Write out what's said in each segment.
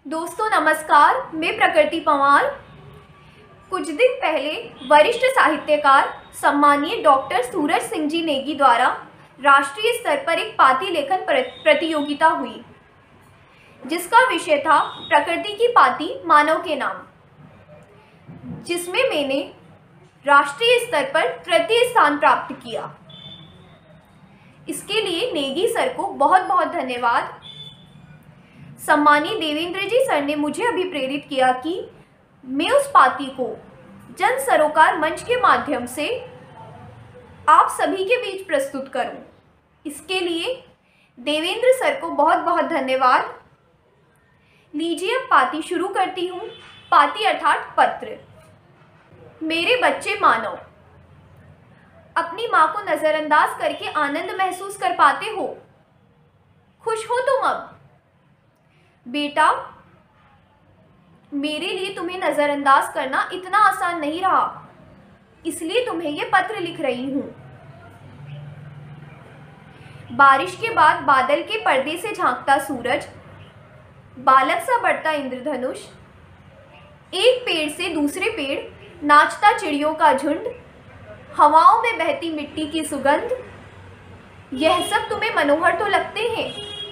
दोस्तों नमस्कार, मैं प्रकृति पंवार। कुछ दिन पहले वरिष्ठ साहित्यकार सम्मानीय डॉक्टर सूरज सिंह जी नेगी द्वारा राष्ट्रीय स्तर पर एक पाती लेखन प्रतियोगिता हुई, जिसका विषय था प्रकृति की पाती मानव के नाम, जिसमें मैंने राष्ट्रीय स्तर पर तृतीय स्थान प्राप्त किया। इसके लिए नेगी सर को बहुत बहुत धन्यवाद। सम्मानीय देवेंद्र जी सर ने मुझे अभिप्रेरित किया कि मैं उस पाती को जन सरोकार मंच के माध्यम से आप सभी के बीच प्रस्तुत करूं। इसके लिए देवेंद्र सर को बहुत बहुत धन्यवाद। लीजिए अब पाती शुरू करती हूं। पाती अर्थात पत्र। मेरे बच्चे मानव, अपनी माँ को नज़रअंदाज करके आनंद महसूस कर पाते हो? खुश हो तुम अब? बेटा, मेरे लिए तुम्हें नज़रअंदाज करना इतना आसान नहीं रहा, इसलिए तुम्हें ये पत्र लिख रही हूँ। बारिश के बाद बादल के पर्दे से झांकता सूरज, बालक सा बढ़ता इंद्रधनुष, एक पेड़ से दूसरे पेड़ नाचता चिड़ियों का झुंड, हवाओं में बहती मिट्टी की सुगंध, यह सब तुम्हें मनोहर तो लगते हैं,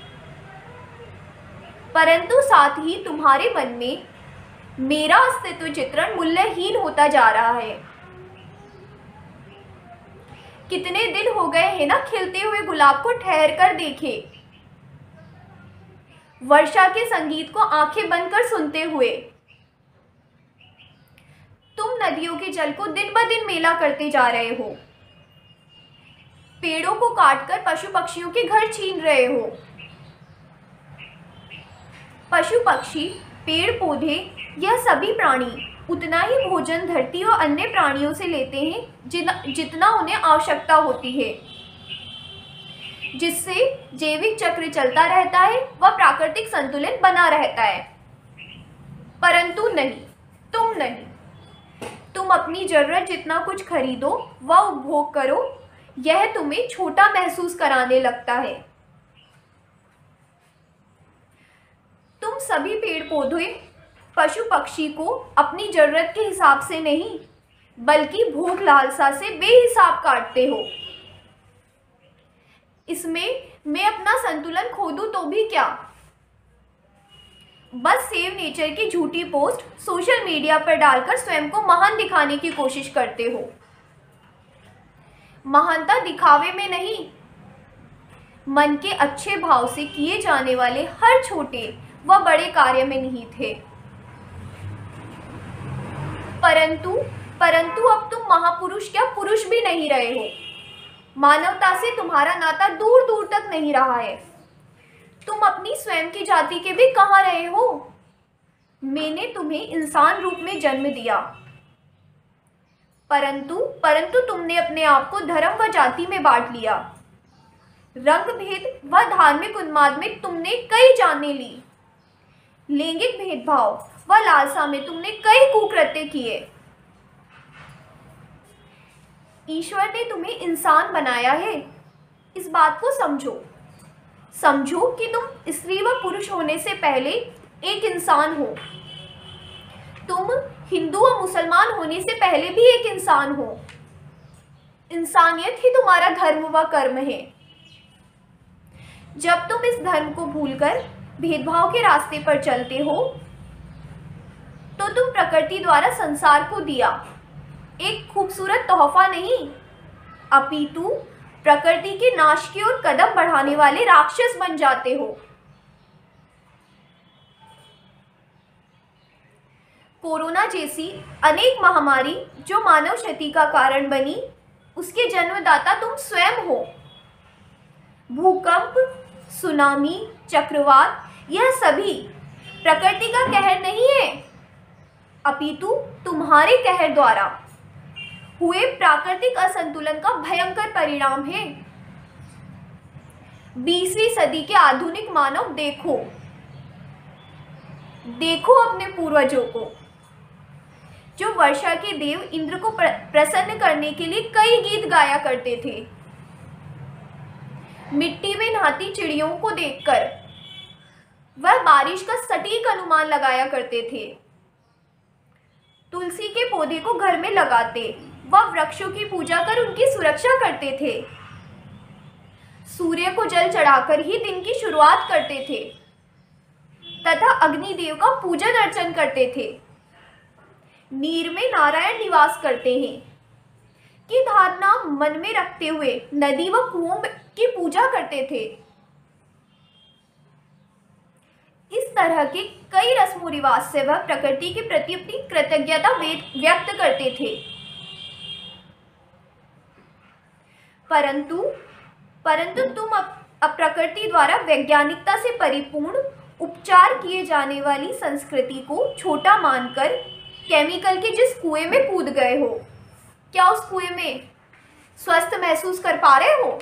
परंतु साथ ही तुम्हारे मन में मेरा अस्तित्व चित्रण मूल्यहीन होता जा रहा है। कितने दिन हो गए हैं ना खिलते हुए गुलाब को ठहर कर देखे, वर्षा के संगीत को आंखें बंद कर सुनते हुए। तुम नदियों के जल को दिन ब दिन मेला करते जा रहे हो, पेड़ों को काटकर पशु पक्षियों के घर छीन रहे हो। पशु पक्षी, पेड़ पौधे, यह सभी प्राणी उतना ही भोजन धरती और अन्य प्राणियों से लेते हैं जितना उन्हें आवश्यकता होती है, जिससे जैविक चक्र चलता रहता है व प्राकृतिक संतुलन बना रहता है। परंतु नहीं, तुम अपनी जरूरत जितना कुछ खरीदो व उपभोग करो, यह तुम्हें छोटा महसूस कराने लगता है। तुम सभी पेड़ पौधे, पशु पक्षी को अपनी जरूरत के हिसाब से नहीं, बल्कि भूख लालसा से बेहिसाब काटते हो। इसमें मैं अपना संतुलन खो दूं तो भी क्या? बस सेव नेचर की झूठी पोस्ट सोशल मीडिया पर डालकर स्वयं को महान दिखाने की कोशिश करते हो। महानता दिखावे में नहीं, मन के अच्छे भाव से किए जाने वाले हर छोटे व बड़े कार्य में निहित है। परंतु अब तुम महापुरुष क्या पुरुष भी नहीं रहे हो। मानवता से तुम्हारा नाता दूर दूर तक नहीं रहा है। तुम अपनी स्वयं की जाति के भी कहाँ रहे हो। मैंने तुम्हें इंसान रूप में जन्म दिया, परंतु तुमने अपने आप को धर्म व जाति में बांट लिया। रंग भेद व धार्मिक उन्माद में तुमने कई जानें ली। लैंगिक भेदभाव व लालसा में तुमने कई कुकृत्य किए। ईश्वर ने तुम्हें इंसान बनाया है, इस बात को समझो कि तुम स्त्री व पुरुष होने से पहले एक इंसान हो। तुम हिंदू व मुसलमान होने से पहले भी एक इंसान हो। इंसानियत ही तुम्हारा धर्म व कर्म है। जब तुम इस धर्म को भूलकर भेदभाव के रास्ते पर चलते हो, तो तुम प्रकृति द्वारा संसार को दिया एक खूबसूरत तोहफा नहीं, अपितु प्रकृति के नाश की ओर कदम बढ़ाने वाले राक्षस बन जाते हो। कोरोना जैसी अनेक महामारी जो मानव क्षति का कारण बनी, उसके जन्मदाता तुम स्वयं हो। भूकंप, सुनामी, चक्रवात, यह सभी प्रकृति का कहर नहीं है, अपितु तुम्हारे कहर द्वारा हुए प्राकृतिक असंतुलन का भयंकर परिणाम है। 20वीं सदी के आधुनिक मानव देखो अपने पूर्वजों को, जो वर्षा के देव इंद्र को प्रसन्न करने के लिए कई गीत गाया करते थे। मिट्टी में नहाती चिड़ियों को देखकर वह बारिश का सटीक अनुमान लगाया करते थे। तुलसी के पौधे को घर में लगाते, वह वृक्षों की पूजा कर उनकी सुरक्षा करते थे। सूर्य को जल चढ़ाकर ही दिन की शुरुआत करते थे तथा अग्निदेव का पूजन अर्चन करते थे। नीर में नारायण निवास करते हैं की धारणा मन में रखते हुए नदी व कुओं की पूजा करते थे। इस तरह के कई रस्मों रिवाज से वह प्रकृति के प्रति अपनी कृतज्ञता व्यक्त करते थे। परंतु तुम प्रकृति द्वारा वैज्ञानिकता से परिपूर्ण उपचार किए जाने वाली संस्कृति को छोटा मानकर केमिकल के जिस कुएं में कूद गए हो, क्या उस कुएं में स्वस्थ महसूस कर पा रहे हो?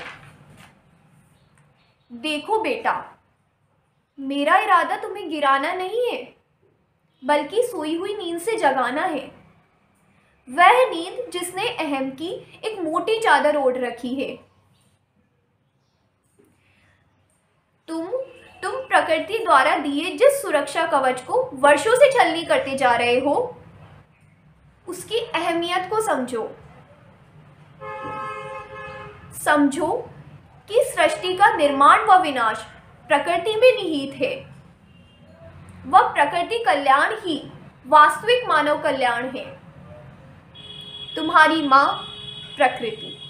देखो बेटा, मेरा इरादा तुम्हें गिराना नहीं है, बल्कि सोई हुई नींद से जगाना है। वह नींद जिसने अहम की एक मोटी चादर ओढ़ रखी है। तुम प्रकृति द्वारा दिए जिस सुरक्षा कवच को वर्षों से छलनी करते जा रहे हो, उसकी अहमियत को समझो कि सृष्टि का निर्माण व विनाश प्रकृति में निहित है। वह प्रकृति कल्याण ही वास्तविक मानव कल्याण है। तुम्हारी मां प्रकृति।